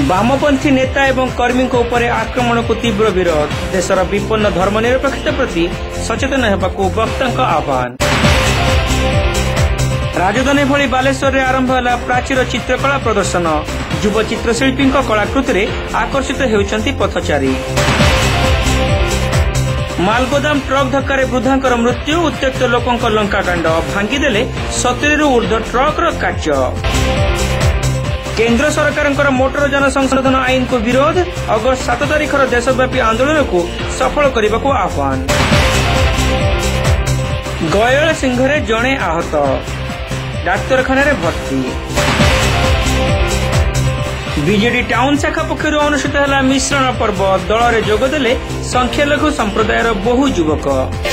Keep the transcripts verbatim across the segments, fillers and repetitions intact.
वामपंथी नेता एवं कर्मी उपरे आक्रमण को तीव्र विरोध देशर विपन्न धर्मनिरपेक्षता प्रति सचेतन होगाकू वक्ता आह्वान। राजधानी भली बालेश्वर में आरंभ है प्राचीर चित्रकला प्रदर्शन युव चित्रशिल्पी कलाकृति आकर्षित होती पथचारी। मालगोदाम ट्रक धक्का वृद्धा मृत्यु उत्त्यक्त लोकों लंकाकांड भांगीदेले सतुरी ऊर्ध्व ट्रक कार्य। केंद्र सरकार मोटर जनसंशोधन आईन को विरोध अगस्त सात तारीख देशव्यापी आंदोलन को सफल करने को आह्वान। गयल सिंह जड़े आहत डाक्तरखाना भर्ती। बीजेडी टाउन शाखा पक्षर अनुष्ठित है मिश्रण पर्व दल में जोगदेले संख्यालघु संप्रदायर बहु युवक।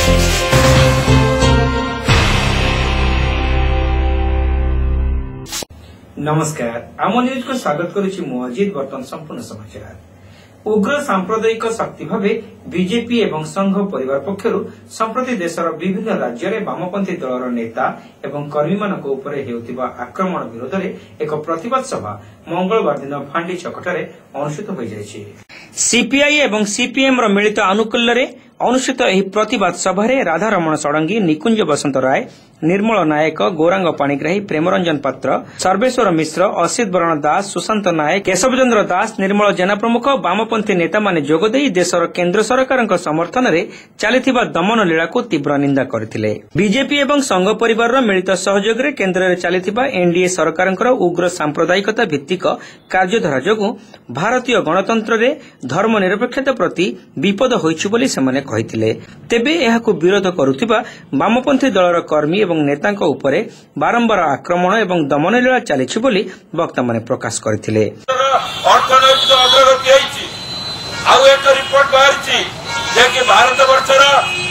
नमस्कार आम न्यूज को स्वागत करुछि मु अजित। बर्तमान संपूर्ण समाचार। उग्र सांप्रदायिक शक्ति भावे बीजेपी एवं संघ परिवार पक्षर संप्रति देशर विभिन्न राज्य में वामपंथी दलर नेता एवं कर्मी मानक उपरे हेउतिबा आक्रमण विरोध में एक प्रतिवाद सभा मंगलवार दिन फांडी छकटारे अनुष्ठित हो जायछि। सीपीआई एवं सीपीएम रो मिलित आनुकूल्य अनुष्ठित एही प्रतिवाद सभा राधारमण षडंगी, निकुंज बसंत राय, निर्मल नायक, गौरांग पाणिग्राही, प्रेमरंजन पात्र, सर्वेश्वर मिश्र, असित बरण दास, सुशांत नायक, केशवचंद्र दास, निर्मल जेना प्रमुख वामपंथी नेता माने जोगदेई देशर केंद्र सरकारक समर्थन में चलिथिबा दमन लीला को तीव्र निंदा करथिले। बीजेपी एवं संघ परिवार मिलित सहयोग में केंद्र में चलिथिबा एनडीए सरकारक उग्र सांप्रदायिकता भित्तिक कार्यधारा जोगु भारतीय गणतंत्र में धर्मनिरपेक्षता प्रति विपद होइछु बोली सेमाने कहिथिले। तेबे एहाकु विरोध करुथिबा वामपंथी दलर कर्मी एवं नेतांक उपरे बारंबार आक्रमण एवं दमन लीला चलिछि बोली वक्ता माने प्रकाश करथिले। अर्थनैतिक अग्रगति होइछि आउ एक रिपोर्ट बाहरछि जे कि भारत वर्षर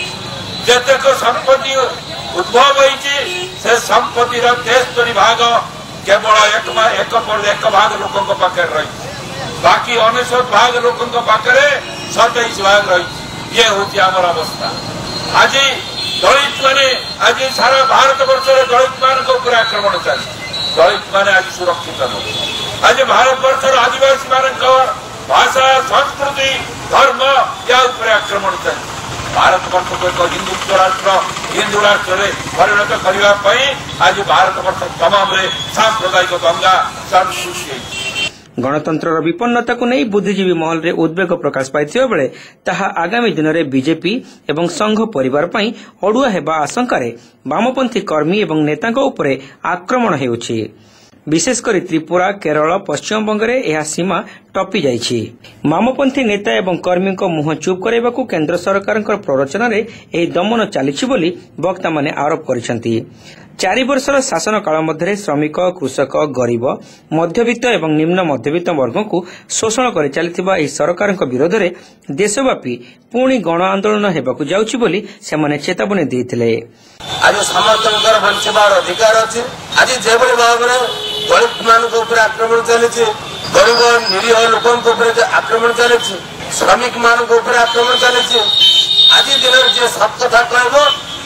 जतेक संपत्ति उद्भव होइछि से संपत्तिर तेस्तरी भाग केवल एक एक पर एक भाग लोकंक पाखे रही बाकी अनेशत भाग लोकंक पाखे सतैश भाग रही। ये होती आमर अवस्था। आज दलित माने आज सारा भारत वर्ष दलित मान आक्रमण चली दलित माने आज सुरक्षित नहीं। आज भारत वर्ष आदिवासी मान भाषा संस्कृति धर्म या आक्रमण चली भारत वर्ष को एक हिंदुत्व राष्ट्र हिंदू राष्ट्र में परिणत करने आज भारत वर्ष तमाम सांप्रदायिक दंगा सृष्टि। गणतंत्र विपन्नता को नहीं बुद्धिजीवी महल रे उद्वेग प्रकाश पाइथिबा बेले ताहा आगामी दिन में बीजेपी एवं संघ परिवार पई अडुआ हेबा आशंका रे वामपंथी कर्मी एवं नेतांक उपरे आक्रमण हेउछि। विशेषकर त्रिपुरा, केरल, पश्चिम बंग रे यह सीमा टपी जाइछि। वामपंथी नेता एवं कर्मी को मुह चुप कराइबाकू केंद्र सरकार प्ररोचना रे एही दमन चलिछि बोली वक्ता माने आरोप करिसेंति। चारि वर्षर शासन काल मध्य श्रमिक, कृषक, गरीब, मध्यवित्त एवं निम्न मध्यवित्त वर्ग को शोषण कर चलिथिबा एही सरकार विरोध में देशव्यापी पुणी गण आंदोलन हेबाकू जाउछि बोली सेमाने चेतावनी देथिले। आज समर्थनकर बंचबार अधिकार अछि। आज जेबोली भाबरे दलित मानक ऊपर आक्रमण चलिछि, गरीब निरीह लोकन ऊपर आक्रमण चलिछि, श्रमिक मानक ऊपर आक्रमण चलिछि। आज दिन जे सब कथा कहबो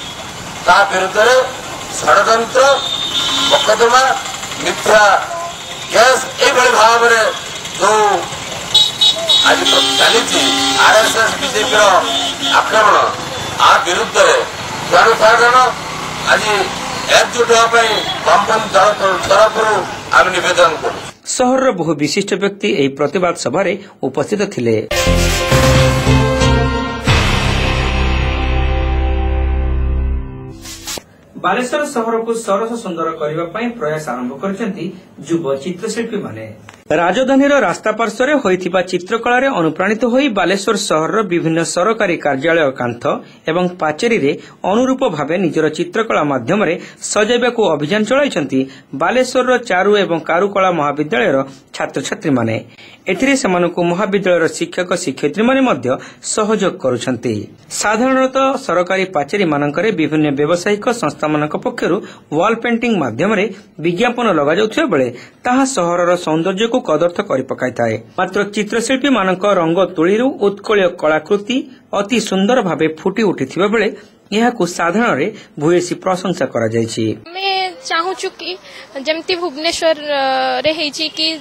ता विरुद्ध षडयंत्र मोकदमा मिथ्या केस एभली भाव में जो आज चली आरएसएस बीजेपी आक्रमण आ विरुद्ध में जनसाधारण आज एकजुट होगापी वामपंथी दल तरफ आम निवेदन करूँ। सहर बहु विशिष्ट व्यक्ति एही प्रतिवाद सभा उपस्थित थिले। बालेश्वर सहर को सरस सुंदर करने प्रयास आरंभ करछंती युव चित्रशिल्पी माने। राजधानी रास्ता पार्श्वर होइथिबा चित्रकला रे अनुप्राणित होई बालेश्वर सहर विभिन्न सरकारी कार्यालय कांथ एवं पाचेरी रे अनुरूप भावे निजर चित्रकला माध्यम रे सजाइबाकू अभियान चलाइछंती बालेश्वर चारु एवं कारुकला महाविद्यालयर छात्र छात्री माने। एथिरे सेमानकू महाविद्यालयर शिक्षक शिक्षयित्री माने मध्य सहयोग करुछंती। साधारणतः सरकारी पाचेरी मानकरे विभिन्न व्यावसायिक संस्था मानक पक्षरु वॉल पेंटिंग माध्यम रे विज्ञापन लगा जाउथिबा बेले ताहा सहरर सौंदर्य को कदर्थ करि पकाइथाए। मात्र चित्रशिल्पी मानक रंग तुळीरु उत्कळीय कलाकृति अति सुंदर भावे फुटी उठिथिबा बेले यहाकू साधारण रे भूयसी प्रशंसा करा जायछि। मैं चाहूछु कि जेमती भुवनेश्वर रे हेछि कि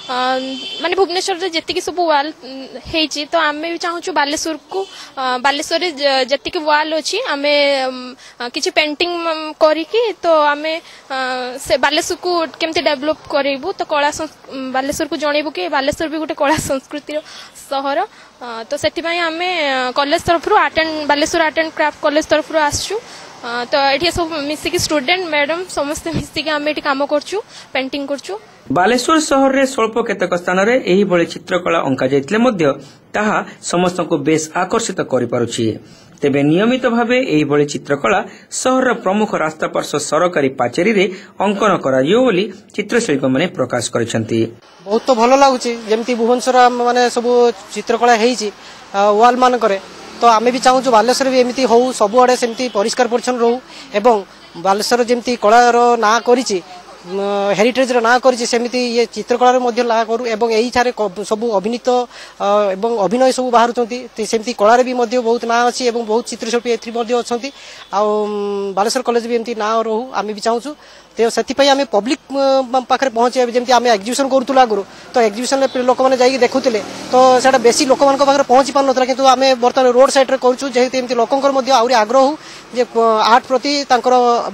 माने भुवनेश्वर रे जति सब वाल हेची तो आमे भी चाहूछु बालेश्वर को बालेश्वर रे जति वाल अछि आमे किछि पेंटिंग करिकि तो आमे से बालेश्वर को केमते डेवलप करेबु तो कला बालेश्वर को जणेबु कि बालेश्वर भी गोटे कला संस्कृति सहर तो सेति पई आमे कॉलेज तरफ रु art and Baleshwar art and craft college तरफ रु आसछु तो एठी सब मिसिक स्टूडेंट मैडम समस्त मिसिक आमे एठी काम करछु पेंटिंग करछु। बालेश्वर सहर रे स्वल्प केतक स्थान रे एही बळे चित्रकला अंका जायतिले मध्य ताहा समस्त को बेस आकर्षित करि पारुछि। तेबे नियमित भावे एही बळे चित्रकला सहर प्रमुख रास्ता पार्श्व सरकारी पाचेरी रे अंकन कराजियो बोली चित्रशिल्पी माने प्रकाश करिसंती। बहुत तो भलो लागुछि जेमति भुवनेश्वर माने सब चित्रकला हेइछि वाल मान करे तो आमे भी चाहूछु बालेश्वर भी एमिति हो सब आडे सेमति परिष्कार परिच्छन्न रहू एवं बालेश्वर जेमति कलार ना करिछि हेरिटेज रो ना करिछि सेमिति ये चित्रकला रे मध्य ला करू एवं एही छारे सब अभिनीत एवं अभिनय सब बाहर चंती सेमिति कला रे भी मध्य बहुत ना अछि एवं बहुत चित्रशिल्पी एथि मध्य अछंती आ बालेश्वर कॉलेज भी एमति ना रहू आमे भी चाहूछु ते सेति पई आमे पब्लिक पाखरे पहुंचे जेमति आमे एग्जीबिशन करतुला गुरु तो एग्जीबिशन रे लोक माने जाई देखुतिले तो सेटा बेसी लोक मान पाखरे पहुंची पान नतला किंतु आमे वर्तमान रोड साइड रे करछु जेहेतु एमति लोकंकर मध्य आउरी आग्रह जे आर्ट प्रति तांकर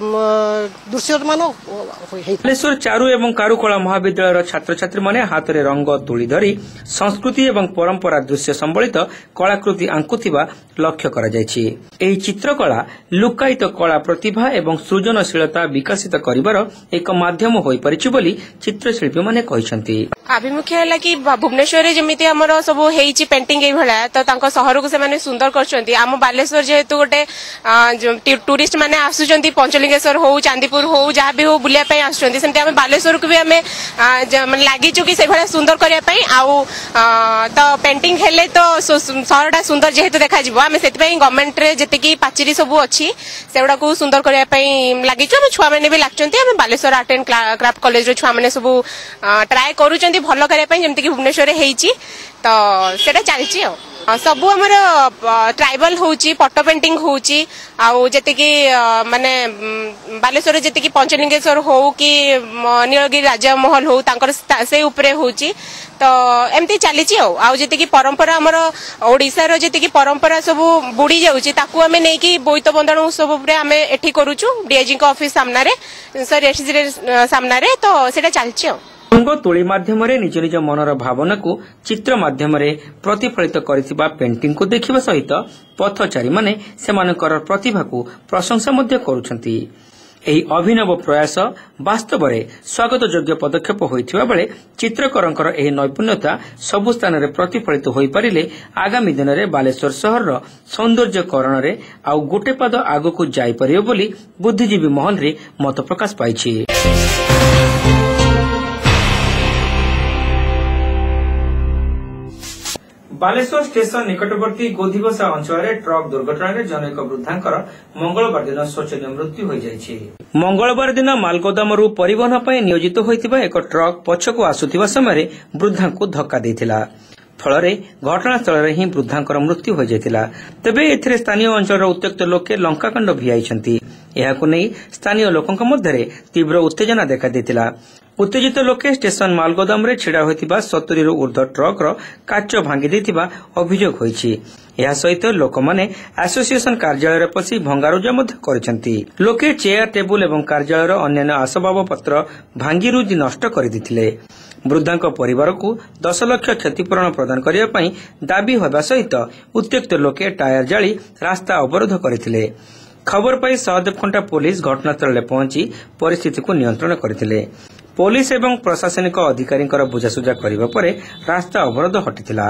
दृश्यमान बालेश्वर चारु एवं कारुकला महाविद्यालय छात्र छात्री माने हाथ रे रंग तुली धरी संस्कृति एवं परंपरा दृश्य संबलित कलाकृति आंकुथिबा लक्ष्य करा जायछि। एही चित्रकला लुकायित कला प्रतिभा एवं सृजनशीलता विकसित करिबार एक माध्यम होई परिछि बोली चित्रशिल्पी माने कहिसंती। अभिमुख्य है कि भुवनेश्वर जमीती हमर सब हेइछि पेंटिंग एई भला तो तांको शहर को से माने सुंदर करछंती। आम बालेश्वर जेहेतु गोटे टूरिस्ट माने आसुचंती पंचलिंगेश्वर हो चांदीपुर हो जहाँ भी हो बुलिया पई आसुचंती सेमति आम बालेश्वर को भी आम लागिचु कि से भला सुंदर करिया पई आउ तो पेंटिंग हेले तो शहरटा सुंदर जेहेतु देखा जिवो आम सेति पई गवर्नमेंट रे जति कि पाचेरी सब अछि सेउडा को सुंदर करिया पई लागिचु आम छुआ माने भी लागचंती आम Baleshwar art and craft college रो छुआ माने सब ट्राई करूचंती भलो करिया पई जेमति कि भुवनेश्वर रे हेइछि तो सेटा चलछि आ सबु हमर ट्राइबल होउची पट्ट पेंटिंग होउची आउ जति कि माने बालेश्वर जति कि पंचलिंगेश्वर हो कि नीलगिरी राजा महल हो तांकर से ऊपर होउची तो एमती चलीची आउ जति कि परंपरा हमर ओडिसा रो जति कि परंपरा सब बुड़ी जाउची ताकू हमें नै कि बोईत बंदन उत्सव ऊपर हमें एठी करूचु डीआईजी को ऑफिस सामना रे सर एसजी सामना रे तो सेटा चलची रंग तुली माध्यम निज निज मनर भावना को चित्र माध्यम प्रतिफलित करथिबा पेंटिंग को देखिबा सहित पथचारी माने सेमानकर प्रतिभा को प्रशंसा मध्य करूछंती। एही अभिनव प्रयास वास्तव में स्वागत योग्य पदक्षेप होइथिबा बेले चित्रकरंकर एही नैपुण्यता सबु स्थान रे प्रतिफलित होई परिले आगामी दिन रे बालेश्वर शहर रो सौंदर्यकरण रे आउ गोटे पाद आगो को जाई परियो बोली बुद्धिजीवी महल रे मत प्रकाश पाइछि। बालेश्वर स्टेशन निकटवर्ती गोधिगोसा अंचल ट्रक दुर्घटना रे जनक वृद्धांकर मंगलवार दिन शोचनीय मृत्यु हो जायछि। मंगलवार दिन मालगोदामरु परिवहन पई नियोजित होइतिबा एक ट्रक पछकु आसुथिबा समय वृद्धा को धक्का देथिला फल घटनास्थल रे ही वृद्धांकर मृत्यु हो जायतिला। तबे एथिरे स्थानीय अंचल उत्त्यक्त लोके लंकाकांड भियाइछंती। एहाकु नै स्थानीय लोकंक मध्यरे तीव्र उत्तेजना देखा देथिला। उत्तेजित लोके स्टेशन मालगोदाम रे छिड़ा होइतिबा सत्तरी रु ऊर्ध्व ट्रक रो काच भांगी देथिबा अभियोग होइछि। एहा सहित लोक माने एसोसिएशन कार्यालय रे पसी भंगारुजा मध्य करिसंती। लोके चेयर टेबुल एवं कार्यालय रो अन्य आसबाब पत्र भांगी रुजी नष्ट करि दिथिले। वृद्धांक परिवार को दस लाख क्षतिपूरण प्रदान करिया पई दाबी होबा सहित उत्त्यक्त लोके टायर जाली रास्ता अवरोध करथिले। खबर पाई सहदेवखंटा पुलिस घटनास्थल रे पहुंची परिस्थिति को नियंत्रण करथिले। पुलिस एवं प्रशासनिक अधिकारी बुझासुझा करने पर रास्ता अवरोध हटिथिला।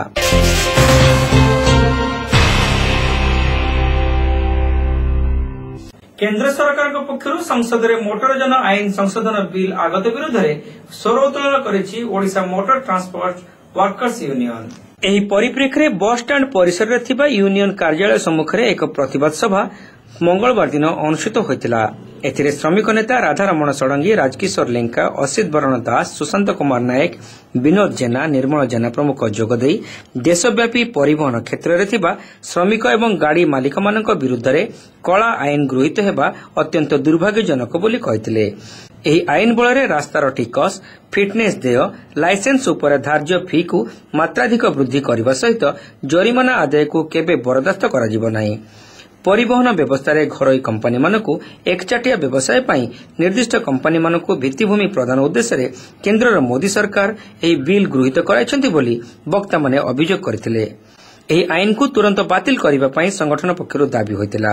केंद्र सरकार पक्षर संसद में मोटर जन आईन संशोधन बिल आगत विरोध में स्वर उत्तोलन करिछि Odisha motor transport workers union. एही परिप्रेक्षी में बस स्टाण्ड परिसर में थिबा यूनियन कार्यालय सम्मुख में एक प्रतिवाद सभा मंगलवार दिन अनुष्ठित होइतिला। एथिरे श्रमिक नेता राधारमण षडंगी, राजकिशोर लेंका, असित बरण दास, सुशांत कुमार नायक, विनोद जेना, निर्मल जेना प्रमुख जोगदेई देशव्यापी परिवहन क्षेत्र में थिबा श्रमिक एवं गाड़ी मालिक मानक विरुद्ध रे कला आईन गृहीत हेबा अत्यंत दुर्भाग्यजनक बोली कहिथिले। ଏହି ଆଇନ ବଳରେ ରାସ୍ତାର ଟିକସ, ଫିଟନେସ୍ ଦେୟ, ଲାଇସେନ୍ସ ଉପରେ ଧାର୍ଯ୍ୟ ଫି କୁ ମାତ୍ରାଧିକ ବୃଦ୍ଧି କରିବା ସହିତ ଜରିମାନା ଆଦାୟକୁ କେବେ ବରଦାସ୍ତ କରାଯିବ ନାହିଁ। ପରିବହନ ବ୍ୟବସ୍ଥାରେ ଘରୋଇ କମ୍ପାନୀମାନଙ୍କୁ ଏକଚାଟିଆ ବ୍ୟବସାୟ ପାଇଁ ନିର୍ଦ୍ଦିଷ୍ଟ କମ୍ପାନୀମାନଙ୍କୁ ଭିତ୍ତିଭୂମି ପ୍ରଦାନ ଉଦ୍ଦେଶ୍ୟରେ କେନ୍ଦ୍ରର ମୋଦି ସରକାର ଏହି ବିଲ୍ ଗୃହୀତ କରାଇଛନ୍ତି ବୋଲି ବକ୍ତାମାନେ ଅଭିଯୋଗ କରିଥିଲେ। ଏହି ଆଇନକୁ ତୁରନ୍ତ ବାତିଲ କରିବା ପାଇଁ ସଂଗଠନ ପକ୍ଷରୁ ଦାବି ହୋଇଥିଲା।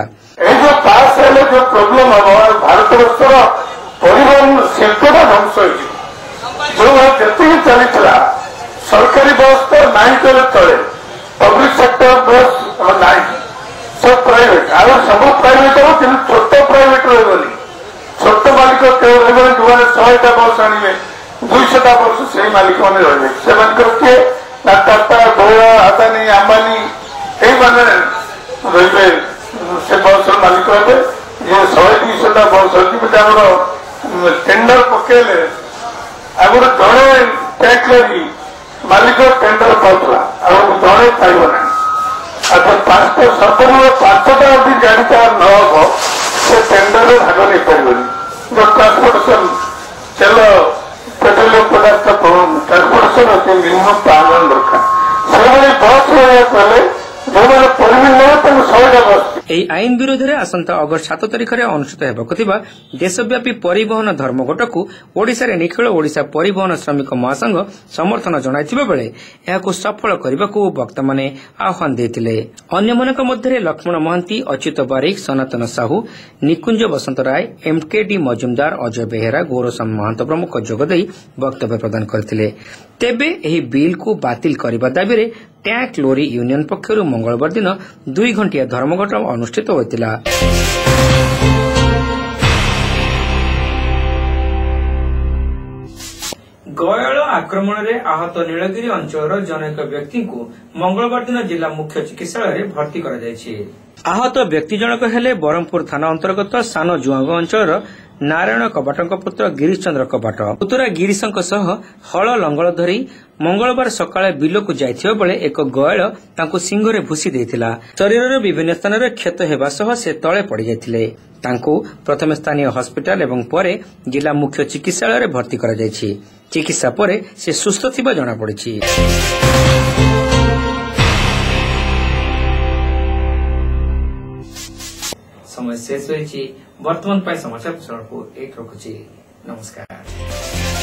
ପରିବହନ ଶିଳ୍ପଟା ଧ୍ୱଂସ ହୋଇଯିବ। ଯୋଉଭଳି ଯେତିକି ଚାଲିଥିଲା ସରକାରୀ ବସ୍ ତ ନାହିଁ କହିଲେ ଚଳେ, ପବ୍ଲିକ ସେକ୍ଟର ବସ୍ ନାହିଁ, ସବୁ ପ୍ରାଇଭେଟ। ଆଉ ସବୁ ପ୍ରାଇଭେଟ ହବ, କିନ୍ତୁ ଛୋଟ ପ୍ରାଇଭେଟ ରହିବନି। ଛୋଟ ମାଲିକ ରହିବେ, ଯୋଉମାନେ ଶହେଟା ବସ୍ ଆଣିବେ, ଦୁଇଶହଟା ବସ୍ ସେଇ ମାଲିକ ମାନେ ରହିବେ। ସେମାନଙ୍କର କିଏ ନା ଟାଟା, ଗୌଡ଼ା, ଆଦାନୀ, ଆମ୍ବାନୀ ଏଇମାନେ ରହିବେ, ସେ ବସ୍ର ମାଲିକ ହେବେ। ଯେ ଶହେ ଦୁଇଶହଟା ବସ୍ ଯେମିତି ଆମର ଟେଣ୍ଡର ପକେଇଲେ ଆଗରୁ ଜଣେ ଟ୍ୟାକ୍ସ ଲାଗି ମାଲିକ ଟେଣ୍ଡର ପାଉଥିଲା, ଆଉ ଜଣେ ପାଇବ ନାହିଁ। ଆଉ ପାଞ୍ଚଟା ସର୍ବନିମ୍ନ ପାଞ୍ଚଟା ଯଦି ଗାଡି ତାର ନ ହବ ସେ ଟେଣ୍ଡରରେ ଭାଗ ନେଇପାରିବନି। ଯୋଉ ଟ୍ରାନ୍ସପୋର୍ଟେସନ ତେଲ, ପେଟ୍ରୋଲିୟମ ପଦାର୍ଥ ଟ୍ରାନ୍ସପୋର୍ଟେସନ ଅଛି, ମିନିମମ୍ ପାଞ୍ଚ ଜଣ ଦରକାର। ସେଭଳି ବସ୍ ରହିବାକୁ ହେଲେ ଯୋଉମାନେ ପରିବହନ ନେବେ ତାଙ୍କୁ ଶହେଟା ବସ୍। ଏହି ଆଇନ ବିରୋଧରେ ଆସନ୍ତା ଅଗଷ୍ଟ ସାତ ତାରିଖରେ ଅନୁଷ୍ଠିତ ହେବାକୁ ଥିବା ଦେଶବ୍ୟାପୀ ପରିବହନ ଧର୍ମଘଟକୁ ଓଡ଼ିଶାରେ ନିଖିଳ ଓଡ଼ିଶା ପରିବହନ ଶ୍ରମିକ ମହାସଂଘ ସମର୍ଥନ ଜଣାଇଥିବା ବେଳେ ଏହାକୁ ସଫଳ କରିବାକୁ ବକ୍ତାମାନେ ଆହ୍ୱାନ ଦେଇଥିଲେ। ଅନ୍ୟମାନଙ୍କ ମଧ୍ୟରେ ଲକ୍ଷ୍ମଣ ମହାନ୍ତି, ଅଚ୍ୟୁତ ବାରିକ, ସନାତନ ସାହୁ, ନିକୁଞ୍ଜ ବସନ୍ତ ରାୟ, ଏମ୍କେଡି ମଜୁମଦାର, ଅଜୟ ବେହେରା, ଗୌରସମ ମହାନ୍ତ ପ୍ରମୁଖ ଯୋଗଦେଇ ବକ୍ତବ୍ୟ ପ୍ରଦାନ କରିଥିଲେ। ତେବେ ଏହି ବିଲ୍କୁ ବାତିଲ କରିବା ଦାବିରେ ट्याक लोरी यूनियन पक्षर मंगलवार दिन दुई घंटिया धर्मघट अनुष्ठित होता। गयल आक्रमण में आहत नीलगिरी अंचल जनक व्यक्ति को मंगलवार दिन जिला मुख्य चिकित्सालय भर्ती कर आहत व्यक्ति जनक हेले बरहमपुर थाना अंतर्गत सान जुआंग अंचल नारायण कबाटଙ୍କ पुत्र गिरीश चंद्र कबाट। पुतरा गिरीशଙ୍କ सह हल लंगल धरी मंगलवार सकाळे बिलକୁ ଯାଇଥିବା बेले एक गयल तांको सिंहरे भूसी देइथिला। शरीरर विभिन्न स्थान रे क्षत हेबा सह से तळे पड़ी जायथिले। तांको प्रथम स्थानीय हॉस्पिटल एवं परे जिला मुख्य चिकित्सालय रे भर्ती करा जायछि। चिकित्सा परे से सुस्थ थिबा जणा पड़िछि। समय शेष होइछि। वर्तमान पाई समाचार प्रसारण को एक रखुछि। नमस्कार।